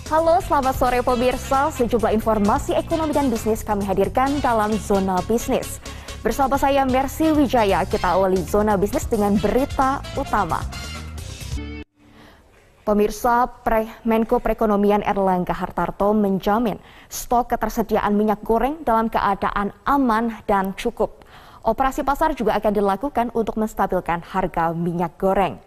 Halo, selamat sore pemirsa. Sejumlah informasi ekonomi dan bisnis kami hadirkan dalam Zona Bisnis. Bersama saya Mercy Wijaya, kita awali Zona Bisnis dengan berita utama. Pemirsa, Menko Perekonomian Erlangga Hartarto menjamin stok ketersediaan minyak goreng dalam keadaan aman dan cukup. Operasi pasar juga akan dilakukan untuk menstabilkan harga minyak goreng.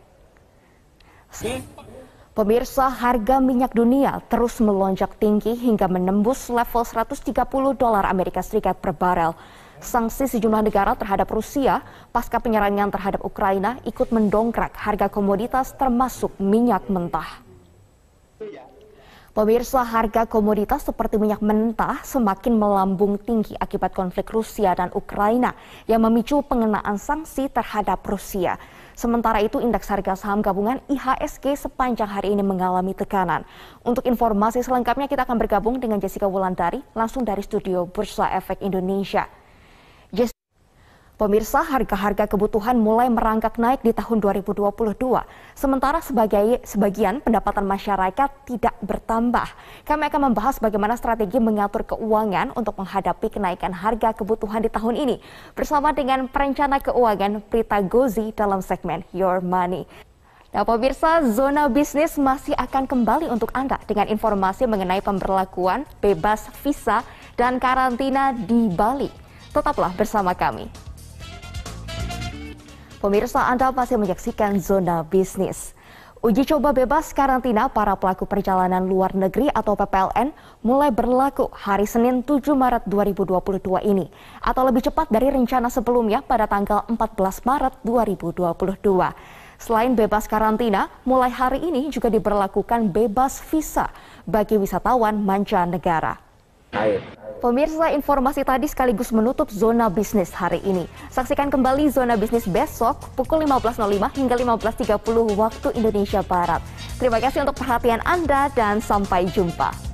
Pemirsa, harga minyak dunia terus melonjak tinggi hingga menembus level $130 Amerika Serikat per barel. Sanksi sejumlah negara terhadap Rusia pasca penyerangan terhadap Ukraina ikut mendongkrak harga komoditas termasuk minyak mentah. Pemirsa, harga komoditas seperti minyak mentah semakin melambung tinggi akibat konflik Rusia dan Ukraina yang memicu pengenaan sanksi terhadap Rusia. Sementara itu, indeks harga saham gabungan IHSG sepanjang hari ini mengalami tekanan. Untuk informasi selengkapnya kita akan bergabung dengan Jessica Wulandari langsung dari studio Bursa Efek Indonesia. Pemirsa, harga-harga kebutuhan mulai merangkak naik di tahun 2022. Sementara sebagian pendapatan masyarakat tidak bertambah. Kami akan membahas bagaimana strategi mengatur keuangan untuk menghadapi kenaikan harga kebutuhan di tahun ini. Bersama dengan perencana keuangan Prita Gozi dalam segmen Your Money. Nah pemirsa, Zona Bisnis masih akan kembali untuk Anda dengan informasi mengenai pemberlakuan bebas visa dan karantina di Bali. Tetaplah bersama kami. Pemirsa, Anda masih menyaksikan Zona Bisnis. Uji coba bebas karantina para pelaku perjalanan luar negeri atau PPLN mulai berlaku hari Senin 7 Maret 2022 ini. Atau lebih cepat dari rencana sebelumnya pada tanggal 14 Maret 2022. Selain bebas karantina, mulai hari ini juga diberlakukan bebas visa bagi wisatawan mancanegara. Pemirsa, informasi tadi sekaligus menutup Zona Bisnis hari ini. Saksikan kembali Zona Bisnis besok pukul 15.05 hingga 15.30 waktu Indonesia Barat. Terima kasih untuk perhatian Anda dan sampai jumpa.